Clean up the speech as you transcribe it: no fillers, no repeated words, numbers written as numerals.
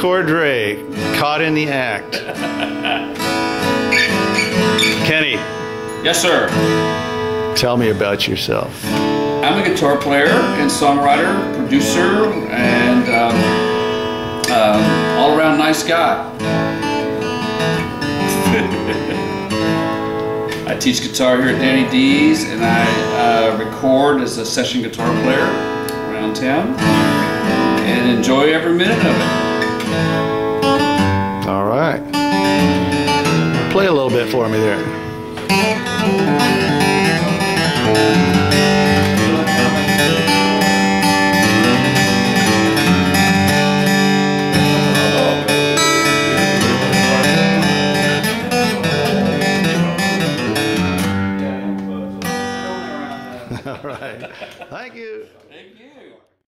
Cordray, caught in the act. Kenny. Yes, sir. Tell me about yourself. I'm a guitar player and songwriter, producer, and all-around nice guy. I teach guitar here at Danny D's, and I record as a session guitar player around town, and enjoy every minute of it. All right. Play a little bit for me there. All right. Thank you. Thank you.